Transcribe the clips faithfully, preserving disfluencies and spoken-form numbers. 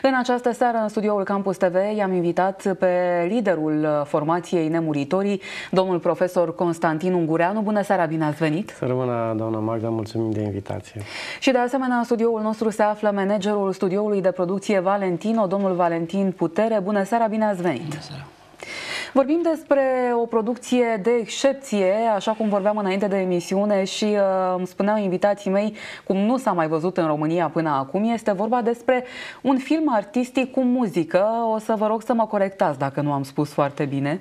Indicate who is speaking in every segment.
Speaker 1: În această seară, în studioul Campus T V, i-am invitat pe liderul formației Nemuritorii, domnul profesor Constantin Ungureanu. Bună seara, bine ați venit!
Speaker 2: Să rămână, doamna Magda, mulțumim de invitație.
Speaker 1: Și de asemenea, în studioul nostru se află managerul studioului de producție Valentino, domnul Valentin Putere. Bună seara, bine ați venit!
Speaker 3: Bună seara.
Speaker 1: Vorbim despre o producție de excepție, așa cum vorbeam înainte de emisiune și uh, îmi spuneau invitații mei, cum nu s-a mai văzut în România până acum. Este vorba despre un film artistic cu muzică. O să vă rog să mă corectați dacă nu am spus foarte bine.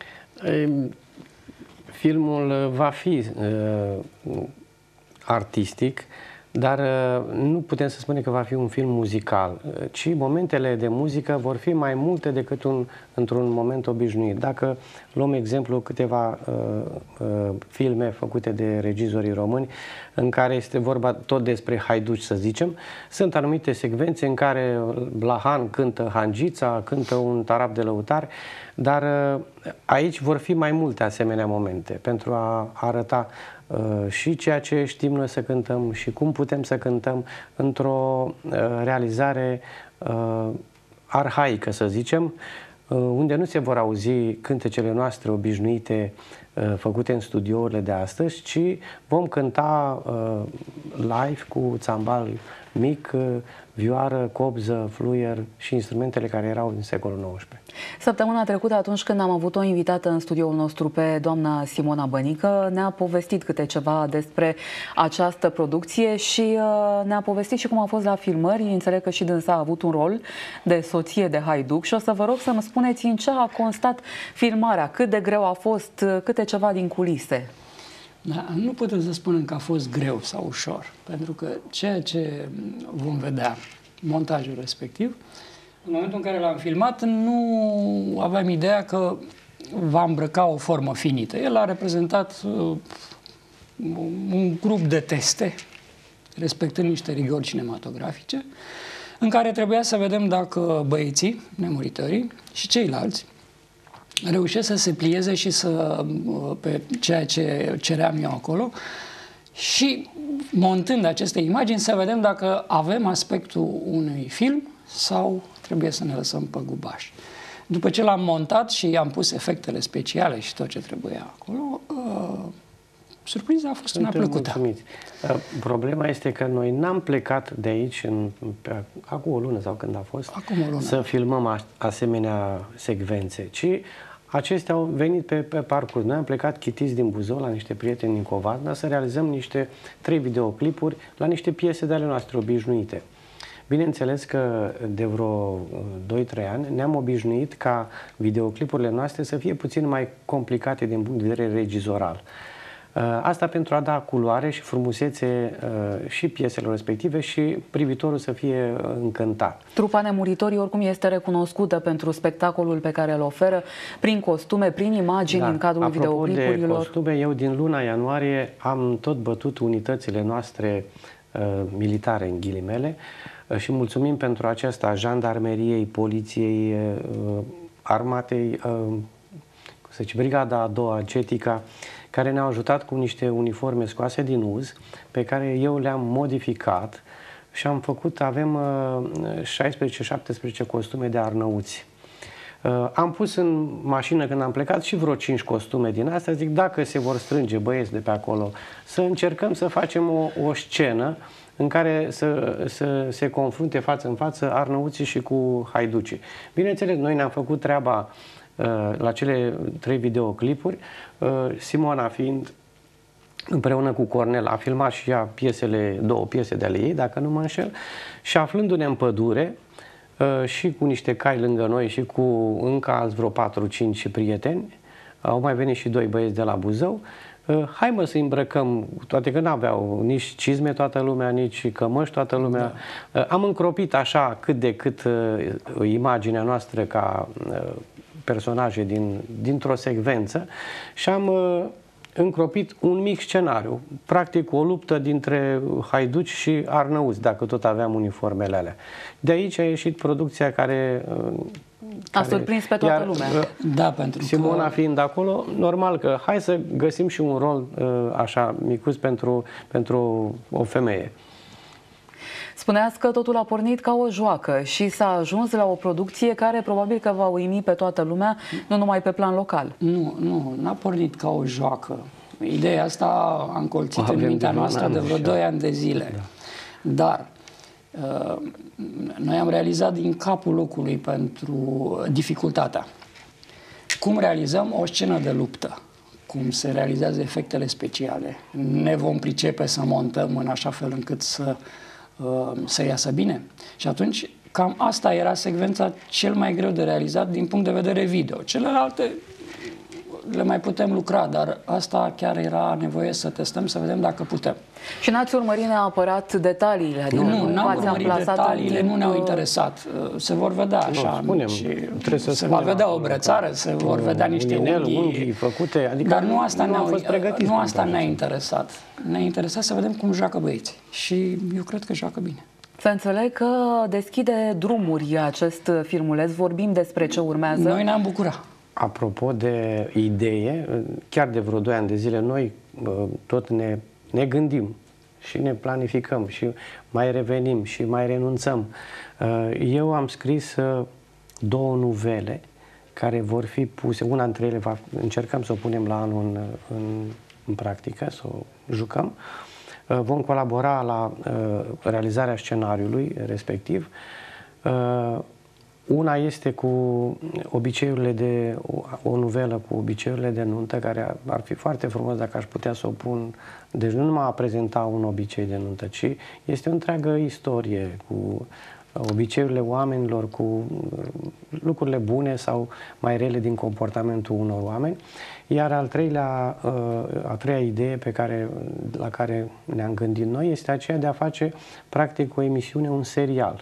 Speaker 2: Filmul va fi uh, artistic, dar nu putem să spunem că va fi un film muzical, ci momentele de muzică vor fi mai multe decât un, într-un moment obișnuit. Dacă luăm exemplu câteva uh, uh, filme făcute de regizorii români, în care este vorba tot despre haiduci, să zicem, sunt anumite secvențe în care Blahan cântă Hangița, cântă un tarab de lăutari, dar uh, aici vor fi mai multe asemenea momente pentru a arăta Uh, și ceea ce știm noi să cântăm și cum putem să cântăm într-o uh, realizare uh, arhaică, să zicem, uh, unde nu se vor auzi cântecele noastre obișnuite uh, făcute în studiourile de astăzi, ci vom cânta uh, live cu țambal mic, uh, vioară, cobză, fluier și instrumentele care erau din secolul nouăsprezece.
Speaker 1: Săptămâna trecută, atunci când am avut o invitată în studioul nostru pe doamna Simona Bănică, ne-a povestit câte ceva despre această producție și uh, ne-a povestit și cum a fost la filmări. Înțeleg că și dânsa a avut un rol de soție de haiduc și o să vă rog să-mi spuneți în ce a constat filmarea, cât de greu a fost, câte ceva din culise.
Speaker 3: Da, nu putem să spunem că a fost greu sau ușor, pentru că ceea ce vom vedea, montajul respectiv, în momentul în care l-am filmat, nu aveam ideea că va îmbrăca o formă finită. El a reprezentat uh, un grup de teste, respectând niște rigori cinematografice, în care trebuia să vedem dacă băieții, nemuritorii și ceilalți, reușesc să se plieze și să, pe ceea ce ceream eu acolo, și montând aceste imagini să vedem dacă avem aspectul unui film sau trebuie să ne lăsăm pe gubaș. După ce l-am montat și am pus efectele speciale și tot ce trebuia acolo, uh, surpriza a fost
Speaker 2: Suntem
Speaker 3: una plăcută.
Speaker 2: Mulțumiți. Uh, problema este că noi n-am plecat de aici în, pe, acum o lună sau când a fost
Speaker 3: acum o lună.
Speaker 2: să filmăm a, asemenea secvențe, ci acestea au venit pe, pe parcurs. Noi am plecat chitiți din Buzău la niște prieteni din Covadna să realizăm niște trei videoclipuri la niște piese de ale noastre obișnuite. Bineînțeles că de vreo doi trei ani ne-am obișnuit ca videoclipurile noastre să fie puțin mai complicate din punct de vedere regizoral. Asta pentru a da culoare și frumusețe și pieselor respective și privitorul să fie încântat.
Speaker 1: Trupa Nemuritorii oricum este recunoscută pentru spectacolul pe care îl oferă prin costume, prin imagini, da, în cadrul
Speaker 2: apropo
Speaker 1: videoclipurilor.
Speaker 2: De costume, eu din luna ianuarie am tot bătut unitățile noastre uh, militare, în ghilimele, uh, și mulțumim pentru aceasta jandarmeriei, poliției, uh, armatei, uh, să zice, brigada a doua, Cetica, care ne-au ajutat cu niște uniforme scoase din uz, pe care eu le-am modificat și am făcut, avem șaisprezece șaptesprezece costume de arnăuți. Am pus în mașină când am plecat și vreo cinci costume din astea, zic, dacă se vor strânge băieți de pe acolo, să încercăm să facem o, o scenă în care să, să se confrunte față în față arnăuții și cu haiducii. Bineînțeles, noi ne-am făcut treaba la cele trei videoclipuri, Simona fiind împreună cu Cornel a filmat și ea piesele, două piese de ale ei, dacă nu mă înșel, și aflându-ne în pădure și cu niște cai lângă noi și cu încă alți vreo patru cinci prieteni, au mai venit și doi băieți de la Buzău, hai mă să îmbrăcăm, toate că n-aveau nici cizme toată lumea, nici cămăși toată lumea. Da. Am încropit așa cât de cât imaginea noastră ca personaje din, dintr-o secvență și am uh, încropit un mic scenariu, practic o luptă dintre haiduci și arnăuți, dacă tot aveam uniformele alea. De aici a ieșit producția care... Uh,
Speaker 1: a care, surprins pe toată
Speaker 2: iar,
Speaker 1: lumea.
Speaker 2: Uh,
Speaker 3: da, pentru
Speaker 2: Simona
Speaker 3: că...
Speaker 2: fiind acolo, normal că hai să găsim și un rol uh, așa micuț pentru, pentru o femeie.
Speaker 1: Spuneați că totul a pornit ca o joacă și s-a ajuns la o producție care probabil că va uimi pe toată lumea, nu numai pe plan local.
Speaker 3: Nu, nu, n-a pornit ca o joacă. Ideea asta a încolțit
Speaker 2: Avem
Speaker 3: în mintea
Speaker 2: de
Speaker 3: noastră de vreo doi ani de zile. Da. Dar uh, noi am realizat din capul locului pentru dificultatea. Cum realizăm o scenă de luptă? Cum se realizează efectele speciale? Ne vom pricepe să montăm în așa fel încât să, uh, să iasă bine? Și atunci, cam asta era secvența cel mai greu de realizat din punct de vedere video. Celelalte le mai putem lucra, dar asta chiar era nevoie să testăm, să vedem dacă putem.
Speaker 1: Și n-ați urmărit neapărat detaliile? Adică
Speaker 3: Nu, n-am
Speaker 1: v-ați
Speaker 3: urmărit
Speaker 1: amplasat
Speaker 3: detaliile,
Speaker 1: timp,
Speaker 3: nu ne-au interesat. Se vor vedea așa.
Speaker 2: Nu, spunem,
Speaker 3: și
Speaker 2: trebuie să
Speaker 3: se va vedea o brățară, se vor vedea niște
Speaker 2: inel,
Speaker 3: unghii.
Speaker 2: unghii făcute, adică
Speaker 3: dar nu asta
Speaker 2: nu
Speaker 3: ne-a
Speaker 2: am fost pregătiți.
Speaker 3: nu asta ne-a interesat. Ne-a interesat să vedem cum joacă băieții. Și eu cred că joacă bine.
Speaker 1: Să înțeleg că deschide drumuri acest filmuleț. Vorbim despre ce urmează.
Speaker 3: Noi ne-am bucurat.
Speaker 2: Apropo de idee, chiar de vreo doi ani de zile noi tot ne, ne gândim și ne planificăm și mai revenim și mai renunțăm. Eu am scris două nuvele care vor fi puse, una dintre ele va, încercăm să o punem la anul în, în, în practică, să o jucăm. Vom colabora la realizarea scenariului respectiv. Una este cu obiceiurile de, o nuvelă cu obiceiurile de nuntă, care ar fi foarte frumos dacă aș putea să o pun. Deci nu numai a prezenta un obicei de nuntă, ci este o întreagă istorie cu obiceiurile oamenilor, cu lucrurile bune sau mai rele din comportamentul unor oameni. Iar al treilea, a treia idee pe care, la care ne-am gândit noi este aceea de a face practic o emisiune, un serial,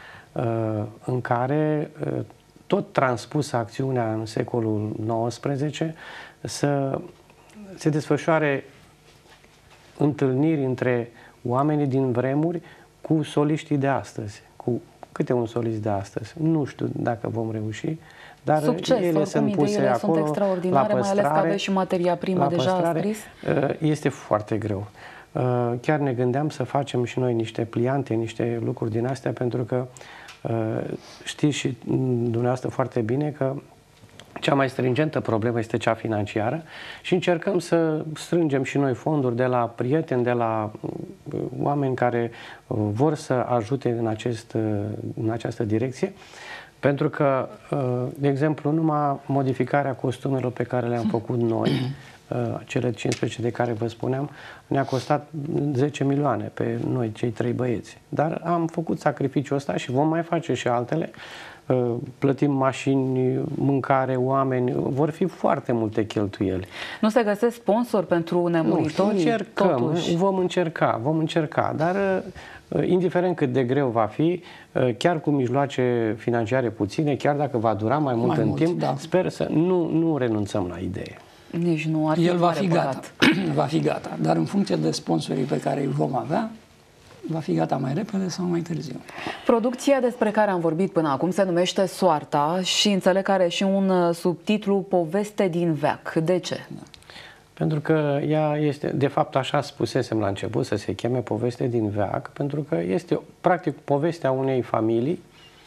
Speaker 2: în care tot transpusă acțiunea în secolul nouăsprezece să se desfășoare întâlniri între oamenii din vremuri cu soliștii de astăzi, cu câte un solist de astăzi. Nu știu dacă vom reuși, dar
Speaker 1: succes,
Speaker 2: ele sunt puse acolo,
Speaker 1: sunt extraordinare,
Speaker 2: la păstrare,
Speaker 1: mai ales că aveți și materia primă deja
Speaker 2: păstrare,
Speaker 1: scris.
Speaker 2: Este foarte greu. Chiar ne gândeam să facem și noi niște pliante, niște lucruri din astea, pentru că știți și dumneavoastră foarte bine că cea mai stringentă problemă este cea financiară și încercăm să strângem și noi fonduri de la prieteni, de la oameni care vor să ajute în, acest, în această direcție, pentru că, de exemplu, numai modificarea costumelor pe care le-am făcut noi, cele cincisprezece de care vă spuneam, ne-a costat zece milioane pe noi, cei trei băieți. Dar am făcut sacrificiul ăsta și vom mai face și altele. Plătim mașini, mâncare, oameni, vor fi foarte multe cheltuieli.
Speaker 1: Nu se găsesc sponsor pentru nemuritori?
Speaker 2: Nu, încercăm,
Speaker 1: totuși.
Speaker 2: vom încerca, vom încerca, dar indiferent cât de greu va fi, chiar cu mijloace financiare puține, chiar dacă va dura mai mult
Speaker 3: mai
Speaker 2: în
Speaker 3: mult,
Speaker 2: timp,
Speaker 3: da.
Speaker 2: Sper să nu, nu renunțăm la idee.
Speaker 1: Nici nu ar fi
Speaker 3: El va
Speaker 1: mare
Speaker 3: fi
Speaker 1: păcat.
Speaker 3: gata. Va fi gata. Dar în funcție de sponsorii pe care îi vom avea, va fi gata mai repede sau mai târziu.
Speaker 1: Producția despre care am vorbit până acum se numește Soarta și înțeleg că are și un subtitlu Poveste din veac. De ce?
Speaker 3: Da.
Speaker 2: Pentru că ea este, de fapt așa spusesem la început, să se cheme Poveste din veac, pentru că este practic povestea unei familii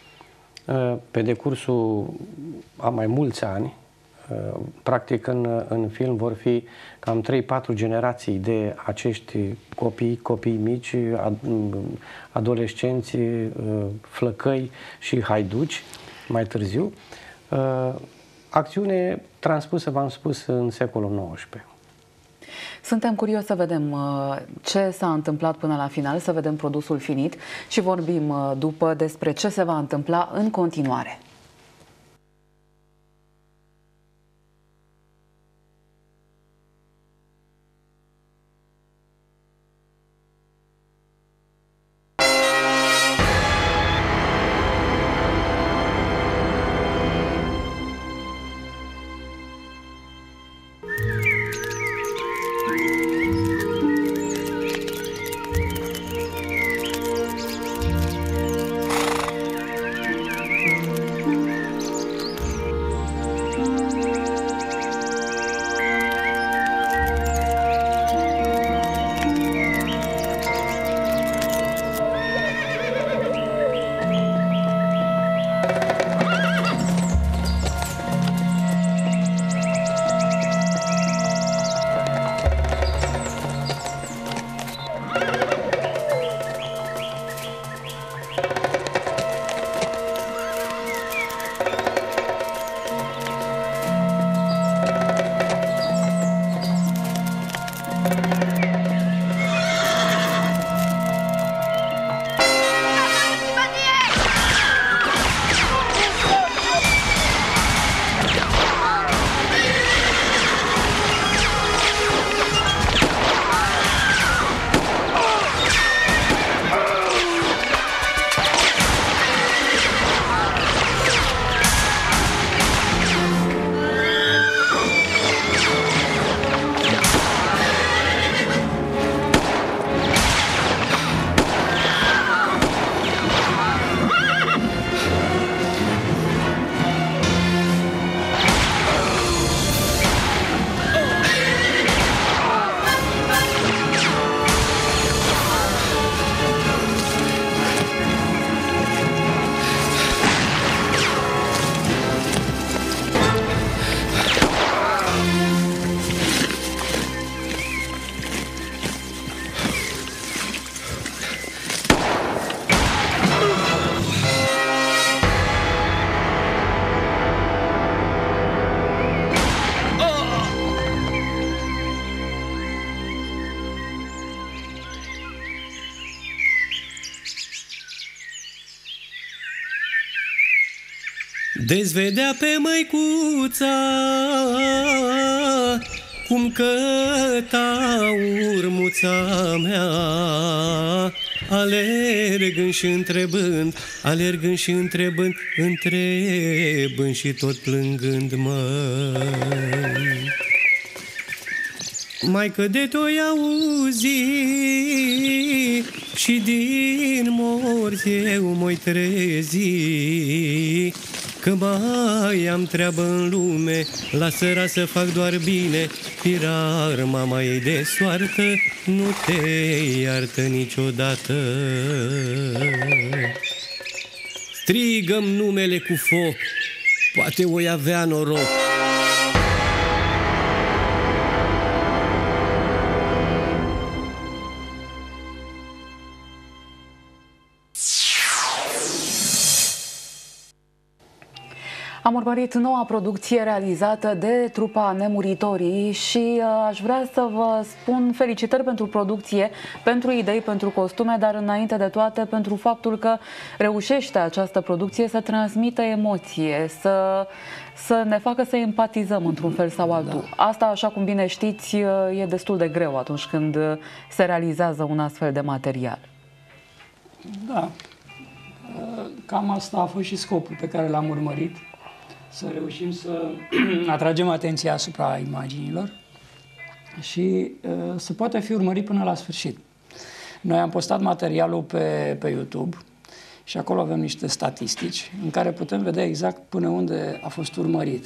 Speaker 2: pe decursul a mai mulți ani. Practic în, în film vor fi cam trei patru generații de acești copii, copii mici, adolescenți, flăcăi și haiduci mai târziu. Acțiune transpusă, v-am spus, în secolul nouăsprezece.
Speaker 1: Suntem curioși să vedem ce s-a întâmplat până la final, să vedem produsul finit și vorbim după despre ce se va întâmpla în continuare.
Speaker 4: dezvedea pe măicuța cum căta urmuța mea, alergând și întrebând, alergând și întrebând, întrebând și tot plângând, măi. Maică de toi auzi și din morți eu m-oi trezi, că mai am treabă în lume, lasă-ra să fac doar bine, firar mama ei de soartă, nu te iartă niciodată. Strigăm numele cu foc, poate oi avea noroc.
Speaker 1: Am urmărit noua producție realizată de trupa Nemuritorii și uh, aș vrea să vă spun felicitări pentru producție, pentru idei, pentru costume, dar înainte de toate pentru faptul că reușește această producție să transmită emoție, să, să ne facă să empatizăm într-un fel sau altul. Da. Asta, așa cum bine știți, e destul de greu atunci când se realizează un astfel de material.
Speaker 3: Da. Cam asta a fost și scopul pe care l-am urmărit. Să reușim să atragem atenția asupra imaginilor și uh, să poate fi urmărit până la sfârșit. Noi am postat materialul pe, pe YouTube și acolo avem niște statistici în care putem vedea exact până unde a fost urmărit.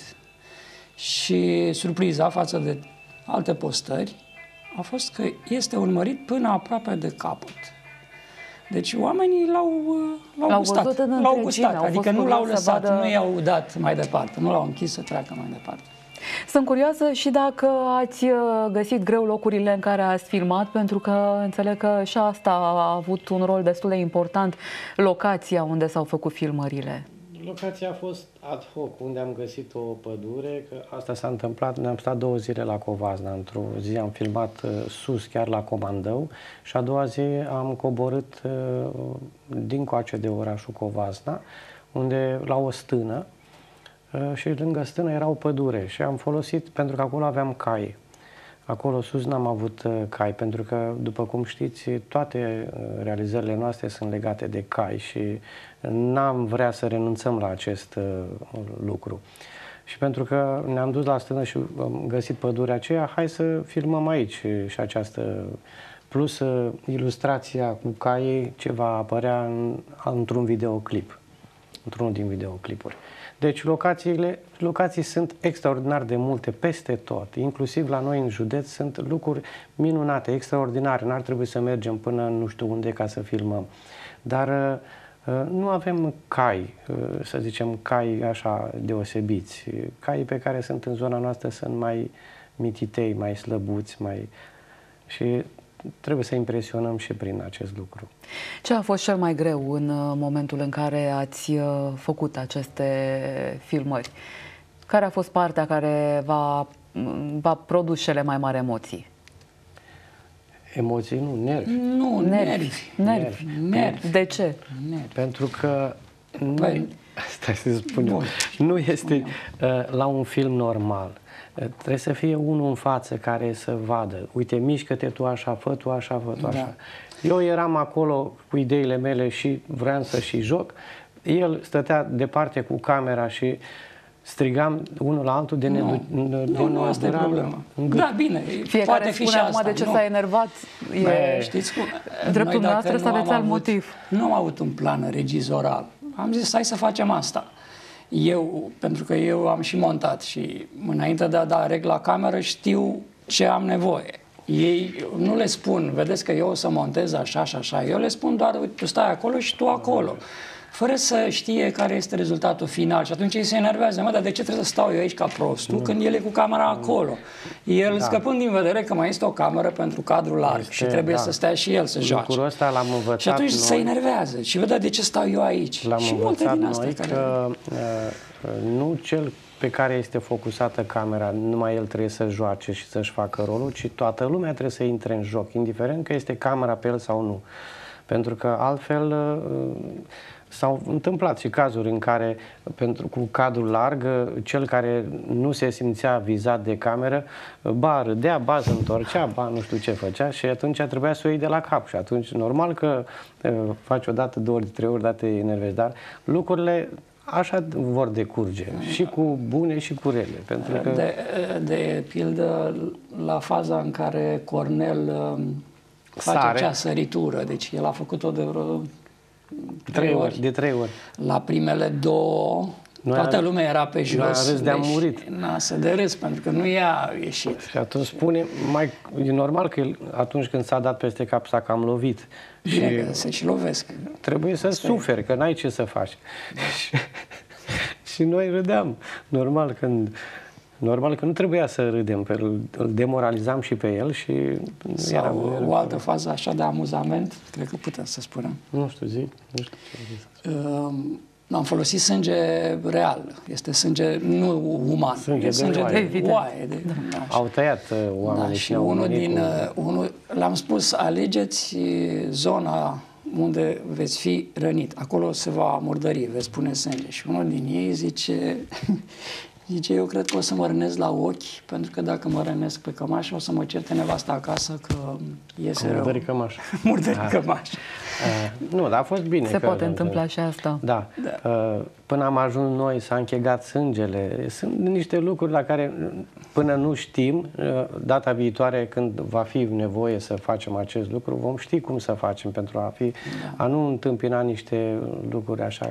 Speaker 3: Și surpriza față de alte postări a fost că este urmărit până aproape de capăt. Deci oamenii l-au gustat, l-au gustat, adică nu l-au lăsat, vadă... nu i-au dat mai departe, nu l-au închis să treacă mai departe.
Speaker 1: Sunt curioasă și dacă ați găsit greu locurile în care ați filmat, pentru că înțeleg că și asta a avut un rol destul de important, locația unde s-au făcut filmările.
Speaker 2: Locația a fost ad hoc, unde am găsit o pădure, că asta s-a întâmplat, ne-am stat două zile la Covasna, într-o zi am filmat uh, sus, chiar la Comandău, și a doua zi am coborât uh, dincoace de orașul Covasna, unde la o stână, uh, și lângă stână era o pădure și am folosit, pentru că acolo aveam cai. Acolo sus n-am avut uh, cai, pentru că, după cum știți, toate uh, realizările noastre sunt legate de cai și n-am vrea să renunțăm la acest uh, lucru. Și pentru că ne-am dus la stână și am găsit pădurea aceea, hai să filmăm aici și această, plus uh, ilustrația cu caii ce va apărea în, într-un videoclip, într-unul din videoclipuri. Deci locațiile, locații sunt extraordinar de multe peste tot, inclusiv la noi în județ sunt lucruri minunate, extraordinare, n-ar trebui să mergem până nu știu unde ca să filmăm. Dar nu avem cai, să zicem, cai așa deosebiți. Caii pe care sunt în zona noastră sunt mai mititei, mai slăbuți, mai... și trebuie să impresionăm și prin acest lucru.
Speaker 1: Ce a fost cel mai greu în momentul în care ați făcut aceste filmări? Care a fost partea care v-a, v-a produs cele mai mari emoții?
Speaker 2: Emoții, nu, nervi.
Speaker 3: Nu, nervi.
Speaker 1: Nervi. nervi. nervi. De ce?
Speaker 2: Nervi. Pentru că nu, păi, stai să spun eu, nu este uh, la un film normal. Uh, trebuie să fie unul în față care să vadă. Uite, mișcă-te tu așa, fă tu așa, fă tu așa. Da. Eu eram acolo cu ideile mele și vreau să și joc. El stătea departe cu camera și strigam unul la altul de
Speaker 3: nu,
Speaker 2: ne
Speaker 3: nu, nu, asta e problema. Da, bine,
Speaker 1: fiecare poate fi și asta. De ce s-a enervat, e...
Speaker 3: Știți cum?
Speaker 1: Dreptul noastră să aveți alt motiv.
Speaker 3: Nu am avut un plan regizoral. Am zis, hai să facem asta. Eu, pentru că eu am și montat și înainte de a da reg la cameră știu ce am nevoie. Ei nu le spun, vedeți că eu o să montez așa și așa. Eu le spun doar, uite, tu stai acolo și tu acolo. Fără să știe care este rezultatul final. Și atunci ei se enervează. Mă, dar de ce trebuie să stau eu aici ca prostul când el e cu camera acolo? El, da. scăpând din vedere că mai este o cameră pentru cadru larg este, și trebuie da. să stea și el să joace.
Speaker 2: Lucrul ăsta l-am învățat
Speaker 3: și atunci
Speaker 2: noi.
Speaker 3: se enervează. Și vedea de ce stau eu aici.
Speaker 2: L-am
Speaker 3: și
Speaker 2: învățat
Speaker 3: din astea
Speaker 2: noi
Speaker 3: care...
Speaker 2: că uh, nu cel pe care este focusată camera, numai el trebuie să joace și să-și facă rolul, ci toată lumea trebuie să intre în joc, indiferent că este camera pe el sau nu. Pentru că altfel... Uh, s-au întâmplat și cazuri în care, pentru, cu cadrul larg, cel care nu se simțea vizat de cameră, ba râdea, ba se întorcea, ba nu știu ce făcea și atunci trebuia să o iei de la cap. Și atunci, normal că uh, faci o dată, două ori, trei ori, dată te enervezi, dar lucrurile așa vor decurge, și cu bune și cu rele. Pentru că...
Speaker 3: de, de pildă, la faza în care Cornel face
Speaker 2: Sare.
Speaker 3: acea săritură, deci el a făcut-o de vreo
Speaker 2: trei ori. De trei ori.
Speaker 3: La primele două, noi toată lumea era pe jos.
Speaker 2: Noi am râs de am murit.
Speaker 3: Nasă de râs, pentru că nu i-a ieșit.
Speaker 2: Și atunci spune, mai, e normal că el, atunci când s-a dat peste cap, s-a cam lovit.
Speaker 3: Bine,
Speaker 2: și
Speaker 3: că se și lovesc.
Speaker 2: Trebuie să
Speaker 3: Asta
Speaker 2: suferi, că n-ai ce să faci. Da. și, și noi râdeam. Normal, când, normal că nu trebuia să râdem, pe, îl, îl demoralizam și pe el și...
Speaker 3: Sau era, o era, altă fază așa de amuzament, cred că putem să spunem.
Speaker 2: Nu știu, zi. Nu știu ce
Speaker 3: uh, am folosit sânge real. Este sânge nu uman.
Speaker 2: Sânge,
Speaker 3: e sânge
Speaker 2: de oaie.
Speaker 3: de oaie. De,
Speaker 2: da. Au tăiat uh, oamenii.
Speaker 3: Da, și unul din...
Speaker 2: Cu...
Speaker 3: Uh, unul, l-am spus, alegeți zona unde veți fi rănit. Acolo se va murdări, veți pune sânge. Și unul din ei zice... Zice, eu cred că o să mă rănesc la ochi, pentru că dacă mă rănesc pe cămașă, o să mă certe nevasta acasă că iese rău.
Speaker 2: Murdării cămașă.
Speaker 3: Murdării cămașă.
Speaker 2: Uh, nu, dar a fost bine.
Speaker 1: Se
Speaker 2: că,
Speaker 1: poate întâmpla și asta.
Speaker 2: Da. da. Uh, până am ajuns noi, s-a închegat sângele. Sunt niște lucruri la care până nu știm, uh, data viitoare când va fi nevoie să facem acest lucru, vom ști cum să facem pentru a fi, da. a nu întâmpina niște lucruri așa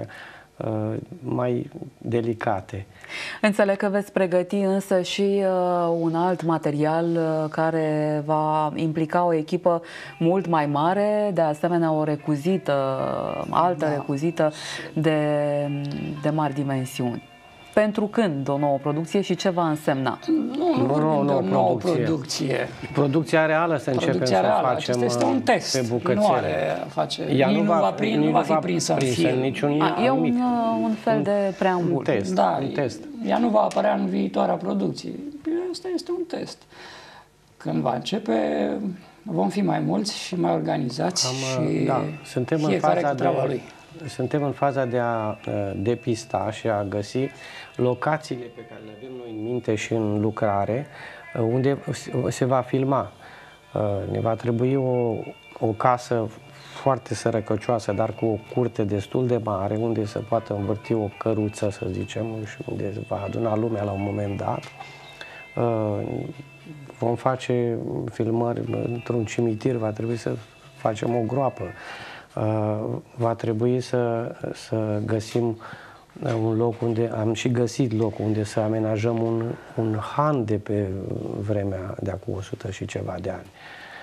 Speaker 2: mai delicate.
Speaker 1: Înțeleg că veți pregăti însă și uh, un alt material uh, care va implica o echipă mult mai mare, de asemenea o recuzită, altă da. recuzită de, de mari dimensiuni. Pentru când o nouă producție și ce va însemna?
Speaker 3: Nu, nu, nu, nu de o nouă producție. producție.
Speaker 2: Producția reală să începem
Speaker 3: Producția
Speaker 2: să
Speaker 3: reală.
Speaker 2: facem
Speaker 3: Acesta este un test.
Speaker 2: Pe bucățele.
Speaker 3: Nu are face.
Speaker 2: Ea nu, nu va,
Speaker 3: prin, nu va fi prinsă în film.
Speaker 2: Niciun
Speaker 1: A, e un, un fel de preambul.
Speaker 2: Un test.
Speaker 3: Da,
Speaker 2: un test.
Speaker 3: Ea nu va apărea în viitoarea producție. Asta este un test. Când va începe, vom fi mai mulți și mai organizați.
Speaker 2: Am,
Speaker 3: și
Speaker 2: da, suntem în faza de lui. Suntem în faza de a uh, depista și a găsi locațiile pe care le avem noi în minte și în lucrare, uh, unde se va filma. Uh, ne va trebui o, o casă foarte sărăcăcioasă, dar cu o curte destul de mare, unde se poate învârti o căruță, să zicem, și unde va aduna lumea la un moment dat. Uh, vom face filmări într-un cimitir, va trebui să facem o groapă. Uh, va trebui să, să găsim un loc unde, am și găsit locul unde să amenajăm un, un han de pe vremea de acum o sută și ceva de ani.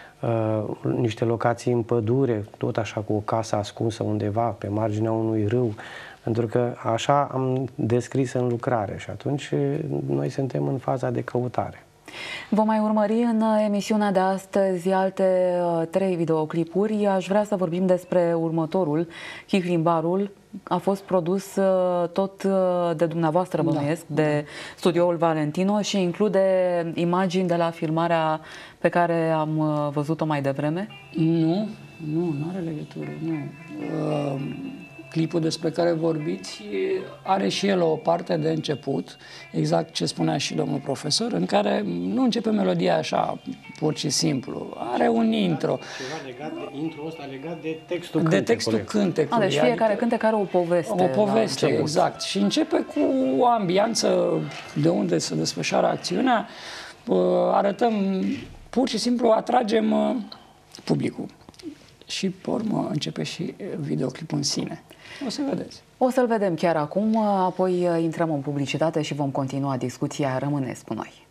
Speaker 2: Uh, niște locații în pădure, tot așa cu o casă ascunsă undeva pe marginea unui râu, pentru că așa am descris în lucrare și atunci noi suntem în faza de căutare.
Speaker 1: Vom mai urmări în emisiunea de astăzi alte trei videoclipuri. Aș vrea să vorbim despre următorul. Chihlimbarul a fost produs tot de dumneavoastră, bănuiesc, da, de da. Studioul Valentino și include imagini de la filmarea pe care am văzut-o mai devreme?
Speaker 3: Nu, nu, nu are legătură, nu. Uh... Clipul despre care vorbiți are și el o parte de început, exact ce spunea și domnul profesor, în care nu începe melodia așa, pur și simplu. Are un intro.
Speaker 2: Ceva legat de intro ăsta legat de textul
Speaker 3: de
Speaker 2: cântecului.
Speaker 3: De textul cântecului.
Speaker 1: A, deci fiecare adică cântec are o poveste.
Speaker 3: O poveste, exact. Și începe cu o ambianță de unde se desfășoară acțiunea. Arătăm, pur și simplu atragem publicul. Și pe urmă începe și videoclipul în sine. O să vedeți.
Speaker 1: O să-l vedem chiar acum, apoi intrăm în publicitate și vom continua discuția. Rămâneți cu noi.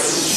Speaker 5: Thank you.